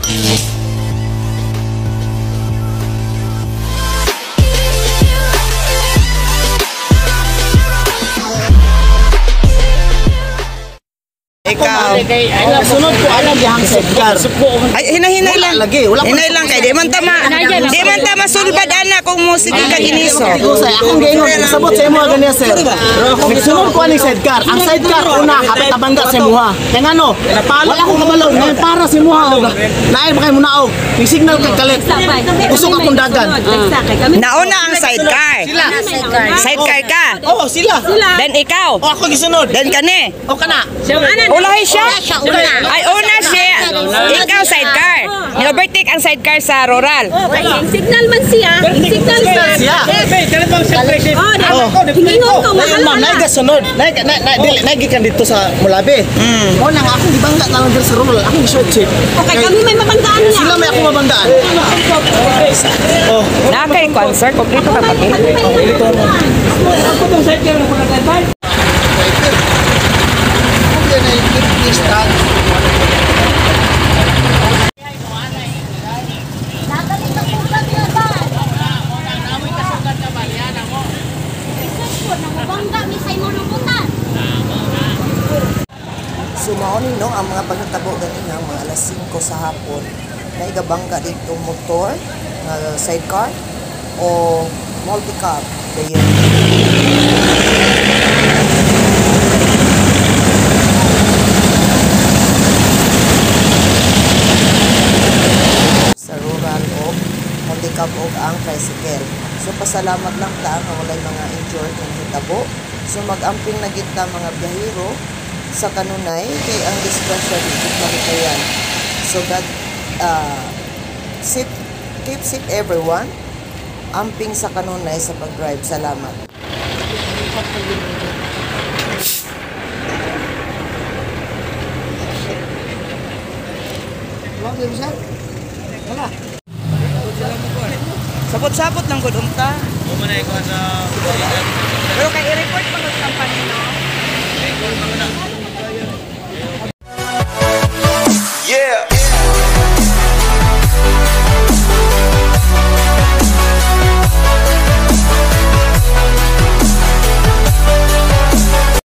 Ikaw. Sunod ko alam yang sidecar. Ay hinay-hinay lang. Hinay lang kay di man tama. Di man tama sulbad ana kung musig ka iniso. Akong gingon sabot sa imo gani sir. Sunod ko ani sidecar. Ang sidecar una kapit abangga sa imuha. Kay ngano? Wala ko kabalo na para sa imuha. Naay makay mo naog. Ning signal kay kalit. Usok akong dagan. Nauna ang sidecar. Sidecar ka. Oh, sila. Then ikaw. Oh, ako gisunod. Then kani. O kana. Ulahi siya? Ay, una siya. Ikaw sidecar. Ni-overtake ang sidecar sa rural. Signal man siya. Signal siya. Hingingon ko, Ma'am, naiga sunod. Naigikan dito sa Mulabi. O nang ako ibangga na lang dito sa rural. Ako short chip. Okay, kami may mabanggaan niya. Sila may ako mabanggaan. Oh, Nakay concert. Kompleto ka pati. dito mo. Ako tong sidecar na pagkakabay. Sumaonin no ang mga pagkatabo ganina mga alas 5 sa hapon na igabangga dito motor nga sidecar o multi-cab dayon. Sa rural o multi-cab o ang tricycle. So pasalamat lang ta nga walay mga injured nga hitabo. So mag-amping na gid ta mga biyahero sa kanunay kay ang disgrasya dito malikayan. So God keep safe everyone. Amping sa kanunay sa pag-drive. Salamat. Sabot-sabot lang gud unta. Pero kay i-report pa ng company no.